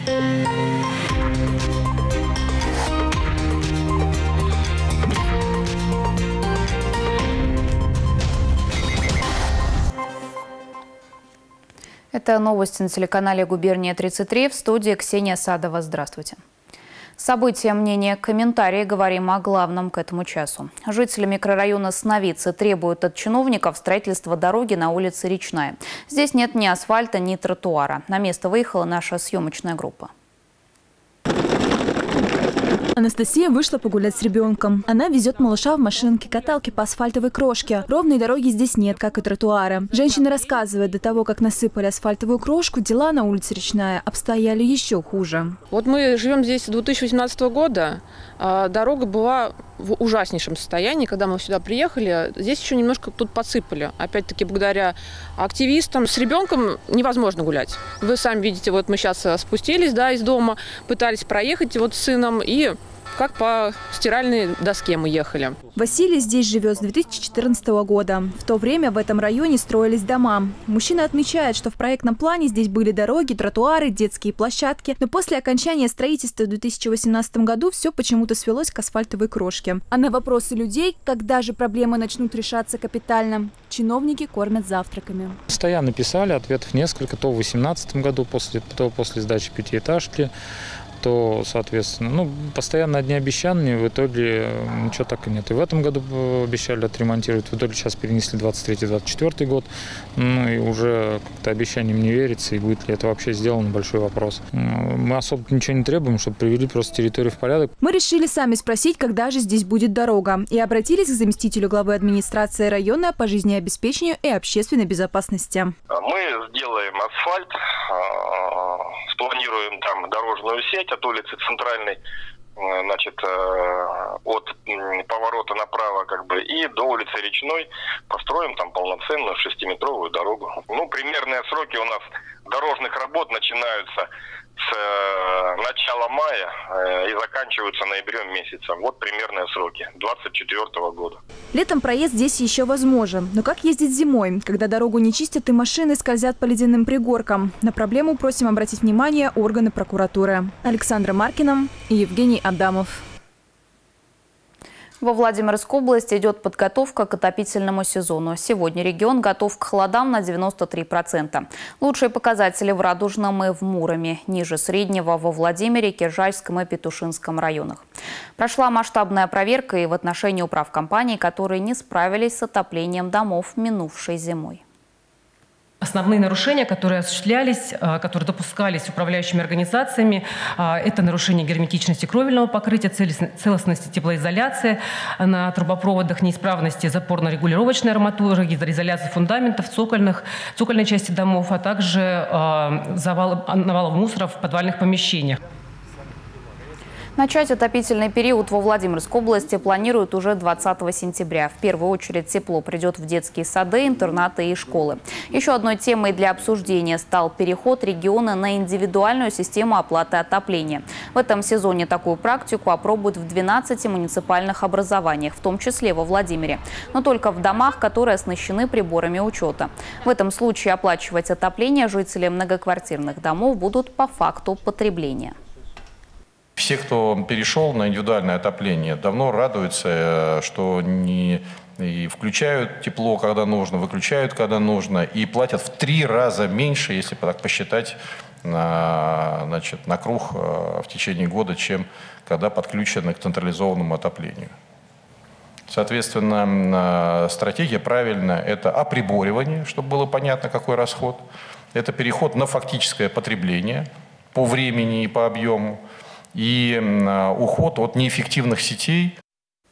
Это новости на телеканале «Губерния-33». В студии Ксения Садова. Здравствуйте. События, мнения, комментарии. Говорим о главном к этому часу. Жители микрорайона Сновицы требуют от чиновников строительства дороги на улице Речная. Здесь нет ни асфальта, ни тротуара. На место выехала наша съемочная группа. Анастасия вышла погулять с ребенком. Она везет малыша в машинке-каталке по асфальтовой крошке. Ровной дороги здесь нет, как и тротуара. Женщина рассказывает, до того, как насыпали асфальтовую крошку, дела на улице Речная обстояли еще хуже. Вот мы живем здесь с 2018 года. Дорога была в ужаснейшем состоянии. Когда мы сюда приехали, здесь еще немножко тут подсыпали. Опять-таки, благодаря активистам. С ребенком невозможно гулять. Вы сами видите, вот мы сейчас спустились, да, из дома, пытались проехать вот с сыном, и как по стиральной доске мы ехали. Василий здесь живет с 2014 года. В то время в этом районе строились дома. Мужчина отмечает, что в проектном плане здесь были дороги, тротуары, детские площадки. Но после окончания строительства в 2018 году все почему-то свелось к асфальтовой крошке. А на вопросы людей, когда же проблемы начнут решаться капитально, чиновники кормят завтраками. Постоянно писали, ответов несколько. То в 2018 году, то после сдачи пятиэтажки, то, соответственно, постоянно одни обещания, в итоге ничего так и нет. И в этом году обещали отремонтировать, в итоге сейчас перенесли 23-24 год. И уже как-то обещаниям не верится, и будет ли это вообще сделано, большой вопрос. Мы особо ничего не требуем, чтобы привели просто территорию в порядок. Мы решили сами спросить, когда же здесь будет дорога, и обратились к заместителю главы администрации района по жизнеобеспечению и общественной безопасности. Мы сделаем асфальт, спланируем там дорожную сеть от улицы Центральной, значит, от поворота направо и до улицы Речной построим там полноценную 6-метровую дорогу. Примерные сроки у нас дорожных работ начинаются с начала мая и заканчиваются ноябрем месяцем. Вот примерные сроки 2024 года. Летом проезд здесь еще возможен. Но как ездить зимой, когда дорогу не чистят и машины скользят по ледяным пригоркам? На проблему просим обратить внимание органы прокуратуры. Александра Маркина и Евгений Адамов. Во Владимирской области идет подготовка к отопительному сезону. Сегодня регион готов к холодам на 93%. Лучшие показатели в Радужном и в Муроме. Ниже среднего во Владимире, Киржальском и Петушинском районах. Прошла масштабная проверка и в отношении управкомпаний, которые не справились с отоплением домов минувшей зимой. Основные нарушения, которые осуществлялись, которые допускались управляющими организациями, это нарушение герметичности кровельного покрытия, целостности теплоизоляции на трубопроводах, неисправности запорно-регулировочной арматуры, гидроизоляции фундаментов, цокольной части домов, а также навалов мусора в подвальных помещениях. Начать отопительный период во Владимирской области планируют уже 20 сентября. В первую очередь тепло придет в детские сады, интернаты и школы. Еще одной темой для обсуждения стал переход региона на индивидуальную систему оплаты отопления. В этом сезоне такую практику опробуют в 12 муниципальных образованиях, в том числе во Владимире. Но только в домах, которые оснащены приборами учета. В этом случае оплачивать отопление жители многоквартирных домов будут по факту потребления. Все, кто перешел на индивидуальное отопление, давно радуются, что и включают тепло, когда нужно, выключают, когда нужно, и платят в 3 раза меньше, если так посчитать, на круг в течение года, чем когда подключены к централизованному отоплению. Соответственно, стратегия правильная – это оприборивание, чтобы было понятно, какой расход. Это переход на фактическое потребление по времени и по объему. И уход от неэффективных сетей.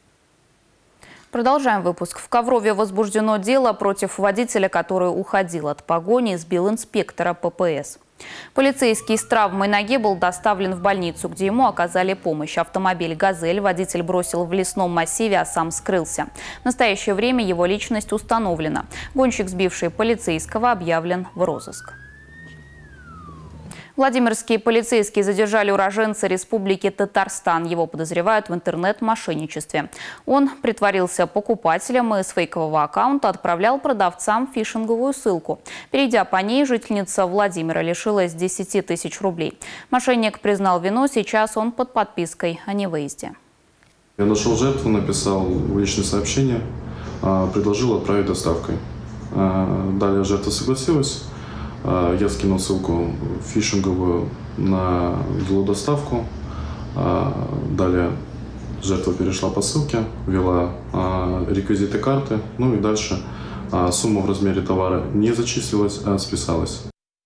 Продолжаем выпуск. В Коврове возбуждено дело против водителя, который уходил от погони и сбил инспектора ППС. Полицейский с травмой ноги был доставлен в больницу, где ему оказали помощь. Автомобиль «Газель» водитель бросил в лесном массиве, а сам скрылся. В настоящее время его личность установлена. Гонщик, сбивший полицейского, объявлен в розыск. Владимирские полицейские задержали уроженца Республики Татарстан. Его подозревают в интернет-мошенничестве. Он притворился покупателем и с фейкового аккаунта отправлял продавцам фишинговую ссылку. Перейдя по ней, жительница Владимира лишилась 10 тысяч рублей. Мошенник признал вину, сейчас он под подпиской о невыезде. Я нашел жертву, написал в личное сообщение, предложил отправить доставкой. Далее жертва согласилась. Я скинул ссылку фишинговую на его доставку. Далее жертва перешла по ссылке, ввела реквизиты карты. Ну и дальше сумма в размере товара не зачислилась, а списалась.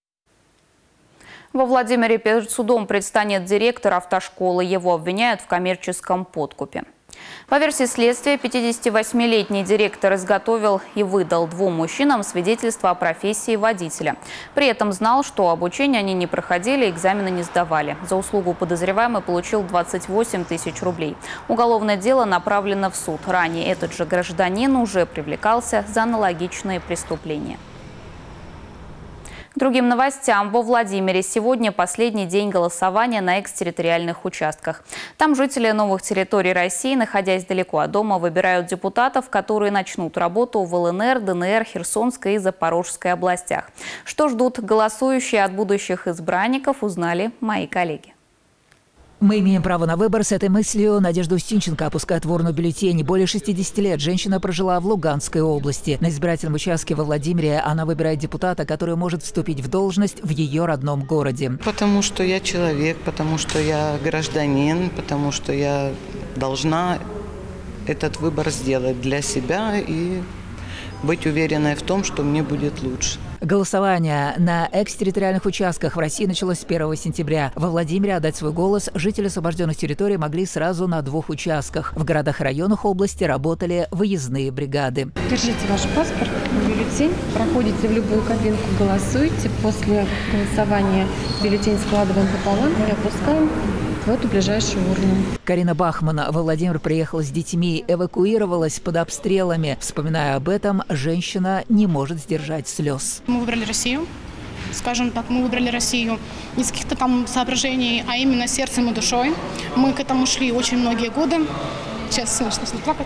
Во Владимире перед судом предстанет директор автошколы. Его обвиняют в коммерческом подкупе. По версии следствия, 58-летний директор изготовил и выдал двум мужчинам свидетельство о профессии водителя. При этом знал, что обучение они не проходили, экзамены не сдавали. За услугу подозреваемый получил 28 тысяч рублей. Уголовное дело направлено в суд. Ранее этот же гражданин уже привлекался за аналогичные преступления. К другим новостям. Во Владимире сегодня последний день голосования на экстерриториальных участках. Там жители новых территорий России, находясь далеко от дома, выбирают депутатов, которые начнут работу в ЛНР, ДНР, Херсонской и Запорожской областях. Что ждут голосующие от будущих избранников, узнали мои коллеги. Мы имеем право на выбор. С этой мыслью Надежда Устинченко опускает в урну бюллетень. Более 60 лет женщина прожила в Луганской области. На избирательном участке во Владимире она выбирает депутата, который может вступить в должность в ее родном городе. Потому что я человек, потому что я гражданин, потому что я должна этот выбор сделать для себя и быть уверенной в том, что мне будет лучше. Голосование на экстерриториальных участках в России началось с 1 сентября. Во Владимире отдать свой голос жители освобожденных территорий могли сразу на 2 участках. В городах и районах области работали выездные бригады. Держите ваш паспорт, бюллетень, проходите в любую кабинку, голосуйте. После голосования бюллетень складываем пополам и опускаем в эту ближайшую урну. Карина Бахмана во Владимир приехала с детьми, эвакуировалась под обстрелами. Вспоминая об этом, женщина не может сдержать слез. Мы выбрали Россию, скажем так, мы выбрали Россию не с каких-то там соображений, а именно сердцем и душой. Мы к этому шли очень многие годы. Сейчас, начну плакать.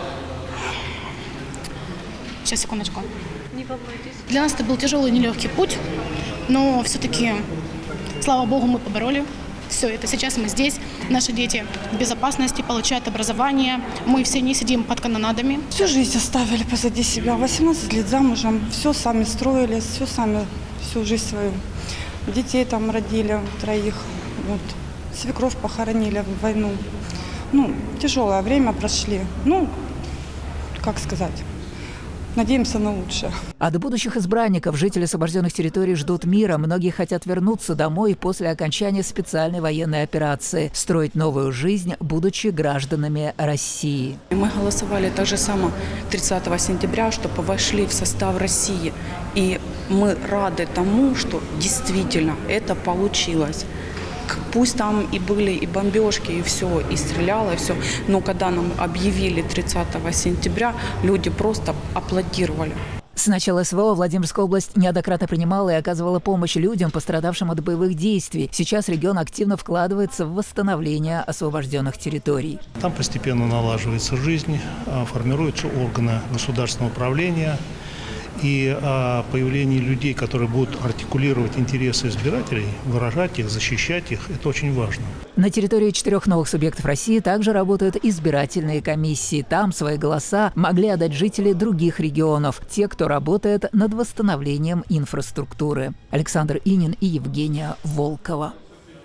Сейчас, секундочку. Не волнуйтесь. Для нас это был тяжелый и нелегкий путь, но все-таки, слава богу, мы побороли. Все это сейчас мы здесь, наши дети в безопасности, получают образование, мы все не сидим под канонадами. Всю жизнь оставили позади себя, 18 лет замужем, все сами строили, все сами, всю жизнь свою. Детей там родили 3, вот. Свекровь похоронили в войну. Ну, тяжелое время прошли, ну, как сказать. Надеемся на лучшее. От будущих избранников жители освобожденных территорий ждут мира. Многие хотят вернуться домой после окончания специальной военной операции, строить новую жизнь, будучи гражданами России. Мы голосовали так же само 30 сентября, чтобы вошли в состав России. И мы рады тому, что действительно это получилось. Пусть там и были и бомбежки, и все, и стреляло, и все. Но когда нам объявили 30 сентября, люди просто аплодировали. С начала СВО Владимирская область неоднократно принимала и оказывала помощь людям, пострадавшим от боевых действий. Сейчас регион активно вкладывается в восстановление освобожденных территорий. Там постепенно налаживается жизнь, формируются органы государственного управления. И появление людей, которые будут артикулировать интересы избирателей, выражать их, защищать их, это очень важно. На территории 4 новых субъектов России также работают избирательные комиссии. Там свои голоса могли отдать жители других регионов, те, кто работает над восстановлением инфраструктуры. Александр Инин и Евгения Волкова.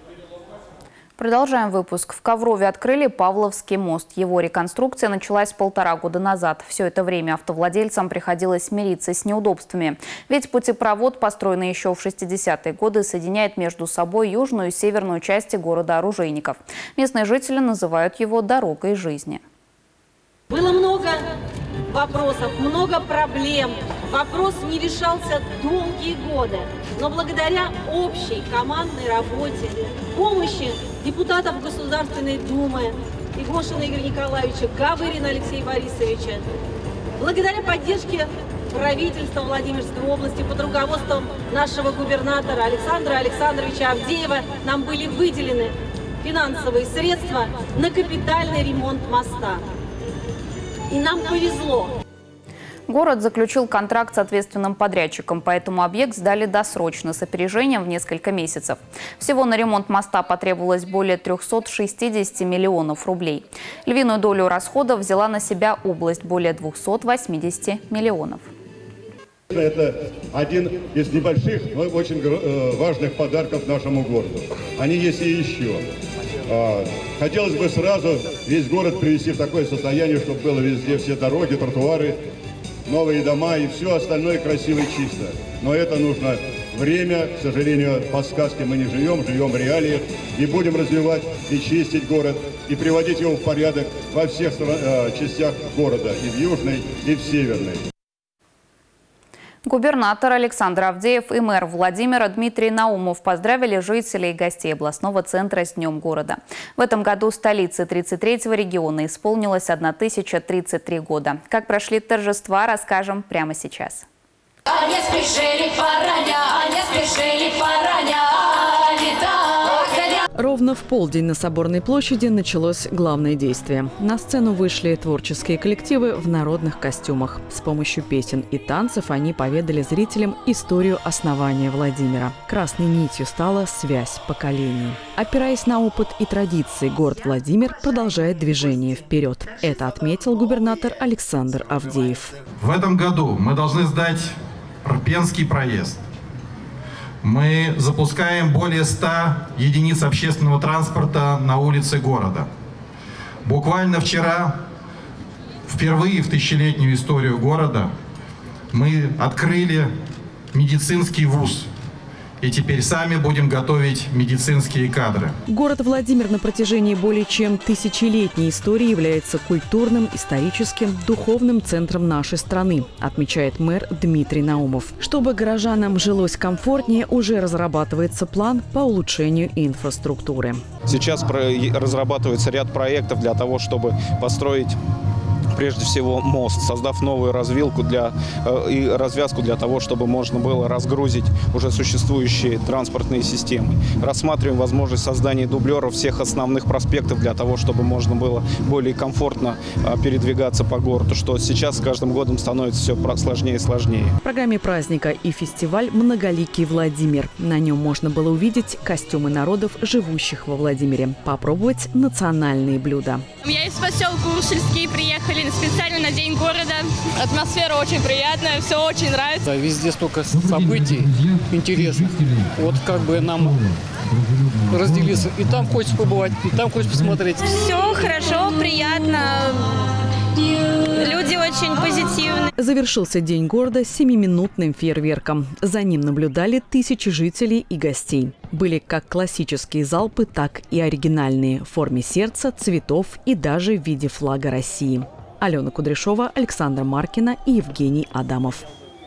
Продолжаем выпуск. В Коврове открыли Павловский мост. Его реконструкция началась 1,5 года назад. Все это время автовладельцам приходилось смириться с неудобствами. Ведь путепровод, построенный еще в 60-е годы, соединяет между собой южную и северную части города Оружейников. Местные жители называют его «дорогой жизни». Было много вопросов, много проблем. Вопрос не решался долгие годы. Но благодаря общей командной работе, помощи депутатов Государственной Думы Игошина Игоря Николаевича, Гавырина Алексея Борисовича, благодаря поддержке правительства Владимирской области под руководством нашего губернатора Александра Александровича Авдеева нам были выделены финансовые средства на капитальный ремонт моста. И нам повезло. Город заключил контракт с ответственным подрядчиком, поэтому объект сдали досрочно, с опережением в несколько месяцев. Всего на ремонт моста потребовалось более 360 миллионов рублей. Львиную долю расходов взяла на себя область – более 280 миллионов. Это один из небольших, но очень важных подарков нашему городу. Они есть и еще. Хотелось бы сразу весь город привести в такое состояние, чтобы было везде все дороги, тротуары, новые дома и все остальное красиво и чисто. Но это нужно время. К сожалению, по сказке мы не живем, живем в реалиях. И будем развивать и чистить город, и приводить его в порядок во всех частях города, и в южной, и в северной. Губернатор Александр Авдеев и мэр Владимира Дмитрий Наумов поздравили жителей и гостей областного центра с Днем города. В этом году столице 33-го региона исполнилось 1033 года. Как прошли торжества, расскажем прямо сейчас. Они спешили поранять, Ровно в полдень на Соборной площади началось главное действие. На сцену вышли творческие коллективы в народных костюмах. С помощью песен и танцев они поведали зрителям историю основания Владимира. Красной нитью стала связь поколений. Опираясь на опыт и традиции, город Владимир продолжает движение вперед. Это отметил губернатор Александр Авдеев. В этом году мы должны сдать Пенский проезд. Мы запускаем более 100 единиц общественного транспорта на улице города. Буквально вчера, впервые в тысячелетнюю историю города, мы открыли медицинский вуз. И теперь сами будем готовить медицинские кадры. Город Владимир на протяжении более чем тысячелетней истории является культурным, историческим, духовным центром нашей страны, отмечает мэр Дмитрий Наумов. Чтобы горожанам жилось комфортнее, уже разрабатывается план по улучшению инфраструктуры. Сейчас разрабатывается ряд проектов для того, чтобы построить прежде всего мост, создав новую развилку и развязку для того, чтобы можно было разгрузить уже существующие транспортные системы. Рассматриваем возможность создания дублеров всех основных проспектов для того, чтобы можно было более комфортно передвигаться по городу, что сейчас с каждым годом становится все сложнее и сложнее. В программе праздника и фестиваль «Многоликий Владимир». На нем можно было увидеть костюмы народов, живущих во Владимире, попробовать национальные блюда. Я из поселка Уршельский, приехали специально на День города. Атмосфера очень приятная, все очень нравится. Да, везде столько событий интересных. Вот как бы нам разделиться. И там хочется побывать, и там хочется посмотреть. Все хорошо, приятно. Люди очень позитивные. Завершился День города 7-минутным фейерверком. За ним наблюдали тысячи жителей и гостей. Были как классические залпы, так и оригинальные в форме сердца, цветов и даже в виде флага России. Алена Кудряшова, Александра Маркина и Евгений Адамов.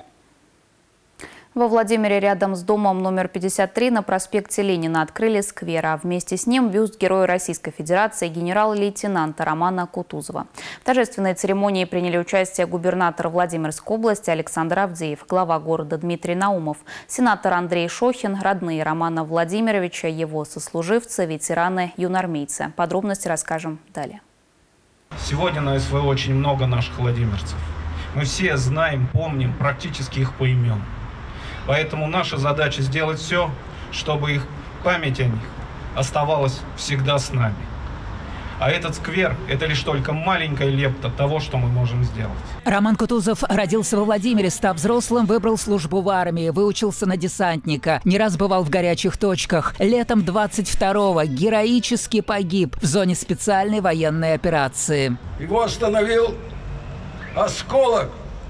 Во Владимире рядом с домом номер 53 на проспекте Ленина открыли сквер, а вместе с ним бюст Героя Российской Федерации генерал-лейтенанта Романа Кутузова. В торжественной церемонии приняли участие губернатор Владимирской области Александр Авдеев, глава города Дмитрий Наумов, сенатор Андрей Шохин, родные Романа Владимировича, его сослуживцы, ветераны, юнармейцы. Подробности расскажем далее. Сегодня на СВО очень много наших владимирцев. Мы все знаем, помним практически их поименно. Поэтому наша задача сделать все, чтобы их память о них оставалась всегда с нами. А этот сквер – это лишь только маленькая лепта того, что мы можем сделать. Роман Кутузов родился во Владимире, став взрослым, выбрал службу в армии, выучился на десантника, не раз бывал в горячих точках. Летом 22-го героически погиб в зоне специальной военной операции. Его остановил осколок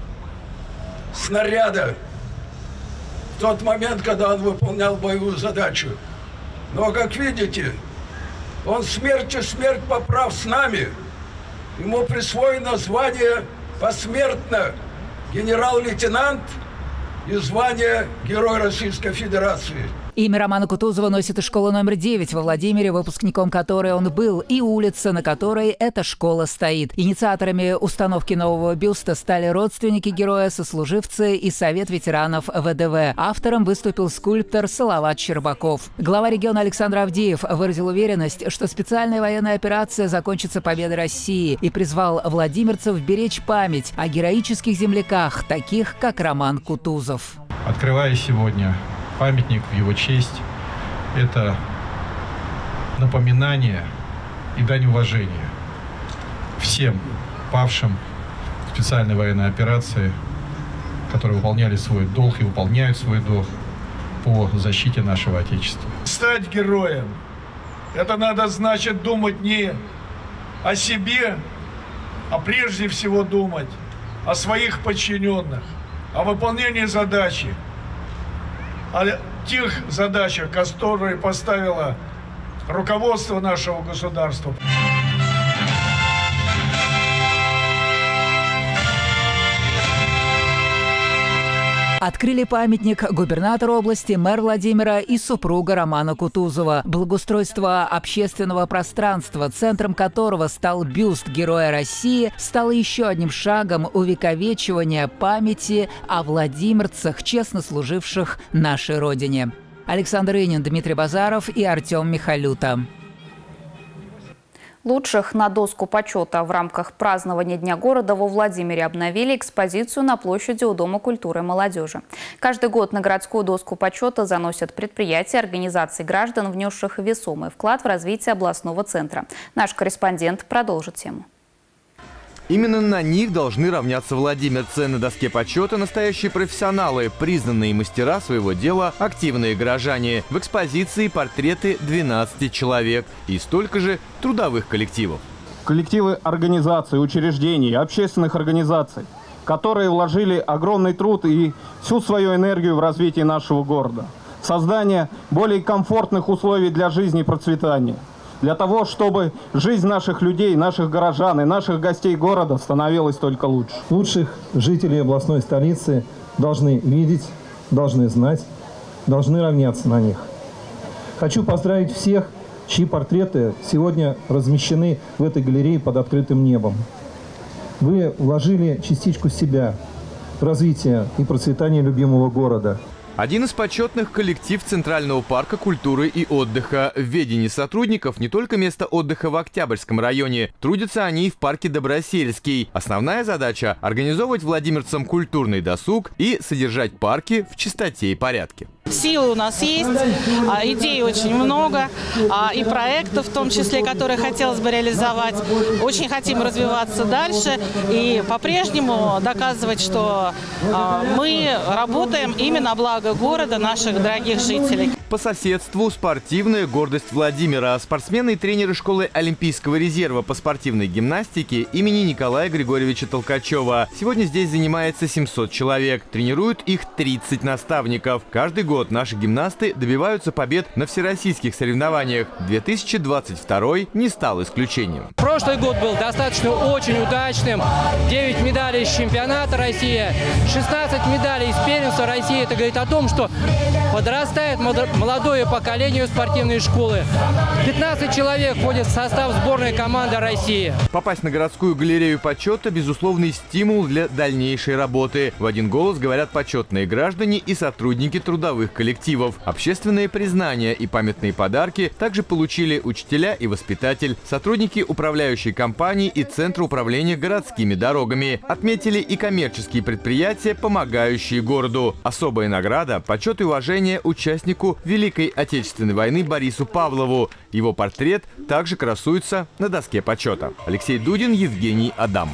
снаряда в тот момент, когда он выполнял боевую задачу. Но, как видите, он смертью смерть поправ с нами. Ему присвоено звание посмертно генерал-лейтенант и звание Герой Российской Федерации. Имя Романа Кутузова носит и школа номер 9 во Владимире, выпускником которой он был, и улица, на которой эта школа стоит. Инициаторами установки нового бюста стали родственники героя, сослуживцы и Совет ветеранов ВДВ. Автором выступил скульптор Салават Щербаков. Глава региона Александр Авдеев выразил уверенность, что специальная военная операция закончится победой России, и призвал владимирцев беречь память о героических земляках, таких как Роман Кутузов. Открывая сегодня памятник в его честь, это напоминание и дань уважения всем павшим в специальной военной операции, которые выполняли свой долг и выполняют свой долг по защите нашего Отечества. Стать героем – это надо, значит, думать не о себе, а прежде всего думать о своих подчиненных, о выполнении задачи, о тех задачах, которые поставило руководство нашего государства. Открыли памятник губернатор области, мэр Владимира и супруга Романа Кутузова. Благоустройство общественного пространства, центром которого стал бюст Героя России, стало еще одним шагом увековечивания памяти о владимирцах, честно служивших нашей Родине. Александр Инин, Дмитрий Базаров и Артем Михалюта. Лучших на доску почета в рамках празднования Дня города во Владимире обновили экспозицию на площади у Дома культуры и молодежи. Каждый год на городскую доску почета заносят предприятия, организации граждан, внесших весомый вклад в развитие областного центра. Наш корреспондент продолжит тему. Именно на них должны равняться владимирцы. На доске почета настоящие профессионалы, признанные мастера своего дела, активные горожане. В экспозиции портреты 12 человек и столько же трудовых коллективов. Коллективы организаций, учреждений, общественных организаций, которые вложили огромный труд и всю свою энергию в развитие нашего города. Создание более комфортных условий для жизни и процветания. Для того, чтобы жизнь наших людей, наших горожан и наших гостей города становилась только лучше. Лучших жителей областной столицы должны видеть, должны знать, должны равняться на них. Хочу поздравить всех, чьи портреты сегодня размещены в этой галерее под открытым небом. Вы вложили частичку себя в развитие и процветание любимого города. Один из почетных – коллектив Центрального парка культуры и отдыха. В ведении сотрудников не только место отдыха в Октябрьском районе. Трудятся они и в парке Добросельский. Основная задача – организовывать владимирцам культурный досуг и содержать парки в чистоте и порядке. Силы у нас есть, идей очень много, и проектов, в том числе, которые хотелось бы реализовать. Очень хотим развиваться дальше и по-прежнему доказывать, что мы работаем именно на благо города, наших дорогих жителей. По соседству спортивная гордость Владимира. Спортсмены и тренеры школы Олимпийского резерва по спортивной гимнастике имени Николая Григорьевича Толкачева. Сегодня здесь занимается 700 человек. Тренируют их 30 наставников. Каждый год наши гимнасты добиваются побед на всероссийских соревнованиях. 2022 не стал исключением. Прошлый год был достаточно очень удачным. 9 медалей из чемпионата России, 16 медалей из первенства России. Это говорит о том, что подрастает молодое поколение спортивной школы. 15 человек входят в состав сборной команды России. Попасть на городскую галерею почета – безусловный стимул для дальнейшей работы. В один голос говорят почетные граждане и сотрудники трудовых коллективов. Общественные признания и памятные подарки также получили учителя и воспитатель, сотрудники управляющей компании и Центра управления городскими дорогами. Отметили и коммерческие предприятия, помогающие городу. Особая награда – почет и уважение участнику Великой Отечественной войны Борису Павлову. Его портрет также красуется на доске почета. Алексей Дудин, Евгений Адамов.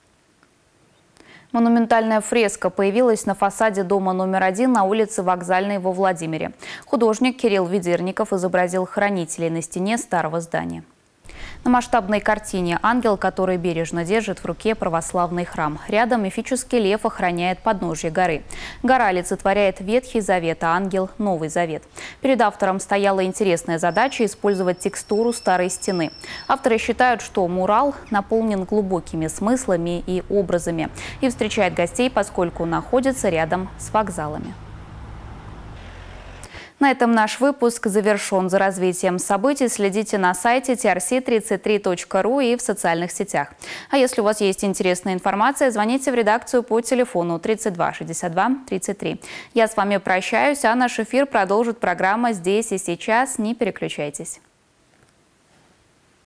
Монументальная фреска появилась на фасаде дома номер 1 на улице Вокзальной во Владимире. Художник Кирилл Ведерников изобразил хранителей на стене старого здания. На масштабной картине ангел, который бережно держит в руке православный храм. Рядом мифический лев охраняет подножье горы. Гора олицетворяет Ветхий Завет, а ангел – Новый Завет. Перед автором стояла интересная задача – использовать текстуру старой стены. Авторы считают, что мурал наполнен глубокими смыслами и образами и встречает гостей, поскольку находится рядом с вокзалами. На этом наш выпуск завершен. За развитием событий следите на сайте trc33.ru и в социальных сетях. А если у вас есть интересная информация, звоните в редакцию по телефону 32 62 33. Я с вами прощаюсь, а наш эфир продолжит программа «Здесь и сейчас». Не переключайтесь.